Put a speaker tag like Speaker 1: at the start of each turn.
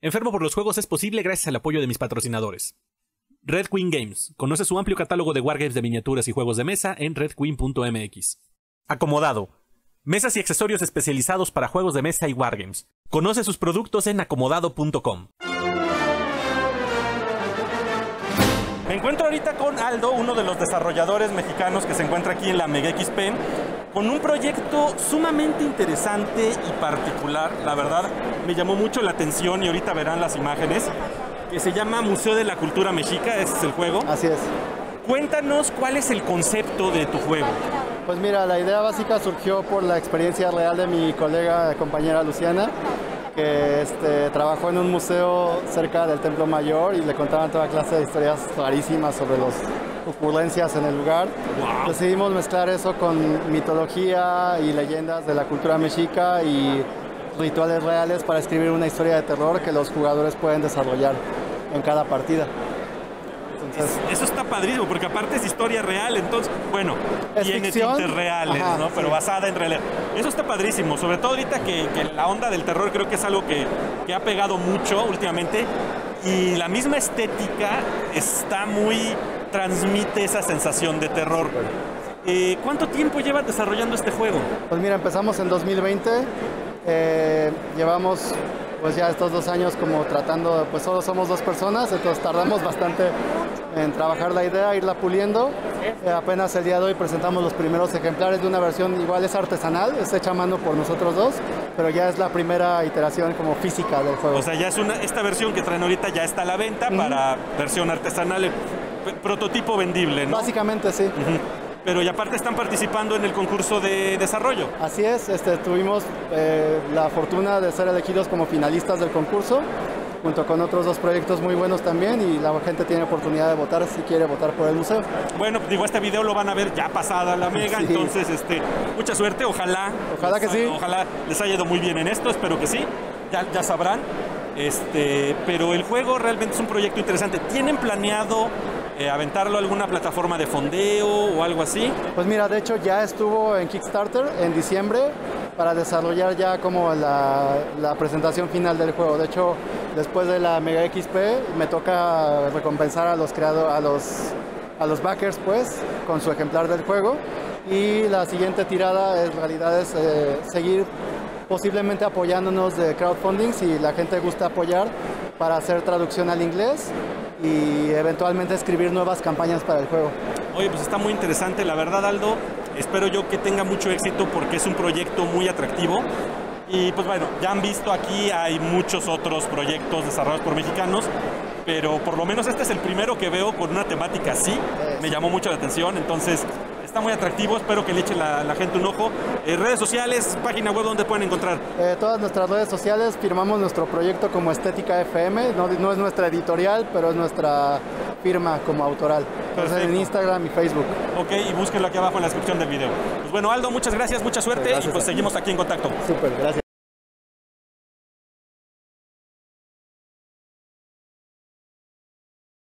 Speaker 1: Enfermo por los juegos es posible gracias al apoyo de mis patrocinadores. Red Queen Games. Conoce su amplio catálogo de wargames de miniaturas y juegos de mesa en redqueen.mx. Acomodado. Mesas y accesorios especializados para juegos de mesa y wargames. Conoce sus productos en acomodado.com. Me encuentro ahorita con Aldo, uno de los desarrolladores mexicanos que se encuentra aquí en la Mega XP, con un proyecto sumamente interesante y particular. La verdad, me llamó mucho la atención y ahorita verán las imágenes, que se llama Museo de la Cultura Mexica. Este es el juego.
Speaker 2: Así es.
Speaker 1: Cuéntanos cuál es el concepto de tu juego.
Speaker 2: Pues mira, la idea básica surgió por la experiencia real de mi colega, compañera Luciana, que trabajó en un museo cerca del Templo Mayor y le contaban toda clase de historias rarísimas sobre las ocurrencias en el lugar.
Speaker 1: Wow.
Speaker 2: Decidimos mezclar eso con mitología y leyendas de la cultura mexica y rituales reales para escribir una historia de terror que los jugadores pueden desarrollar en cada partida. Entonces,
Speaker 1: eso está padrísimo, porque aparte es historia real, entonces, bueno, tiene tintes reales,
Speaker 2: ajá,
Speaker 1: ¿no? Pero
Speaker 2: sí,
Speaker 1: basada en realidad. Eso está padrísimo, sobre todo ahorita que la onda del terror creo que es algo que ha pegado mucho últimamente, y la misma estética está transmite esa sensación de terror. ¿Cuánto tiempo llevas desarrollando este juego?
Speaker 2: Pues mira, empezamos en 2020, llevamos pues ya estos 2 años como tratando, pues solo somos 2 personas, entonces tardamos bastante en trabajar la idea, irla puliendo. Apenas el día de hoy presentamos los primeros ejemplares de una versión, igual es artesanal, es hecha a mano por nosotros dos, pero ya es la primera iteración como física del juego.
Speaker 1: O sea, ya es esta versión que traen ahorita ya está a la venta para versión artesanal, prototipo vendible, ¿no?
Speaker 2: Básicamente sí.
Speaker 1: Pero y aparte están participando en el concurso de desarrollo.
Speaker 2: Así es, tuvimos la fortuna de ser elegidos como finalistas del concurso, junto con otros 2 proyectos muy buenos también, y la gente tiene oportunidad de votar si quiere votar por el museo.
Speaker 1: Bueno, digo, este video lo van a ver ya pasada la Mega, sí. Entonces mucha suerte, ojalá
Speaker 2: que sí.
Speaker 1: Ojalá les haya ido muy bien en esto, espero que sí, ya sabrán. Pero el juego realmente es un proyecto interesante. ¿Tienen planeado aventarlo a alguna plataforma de fondeo o algo así?
Speaker 2: Pues mira, de hecho ya estuvo en Kickstarter en diciembre para desarrollar ya como la presentación final del juego. De hecho, después de la Mega XP me toca recompensar a los backers pues con su ejemplar del juego, y la siguiente tirada en realidad es seguir posiblemente apoyándonos de crowdfunding si la gente gusta apoyar, para hacer traducción al inglés y eventualmente escribir nuevas campañas para el juego.
Speaker 1: Oye, pues está muy interesante, la verdad, Aldo. Espero yo que tenga mucho éxito porque es un proyecto muy atractivo. Y pues bueno, ya han visto aquí, hay muchos otros proyectos desarrollados por mexicanos, pero por lo menos este es el primero que veo con una temática así. Me llamó mucho la atención, entonces está muy atractivo, espero que le eche la gente un ojo. Redes sociales, página web, ¿dónde pueden encontrar?
Speaker 2: Todas nuestras redes sociales, firmamos nuestro proyecto como Estética FM, no es nuestra editorial, pero es nuestra firma como autoral. Entonces en Instagram y Facebook.
Speaker 1: Ok, y búsquenlo aquí abajo en la descripción del video. Pues bueno, Aldo, muchas gracias, mucha suerte, y pues seguimos aquí en contacto.
Speaker 2: Súper, gracias.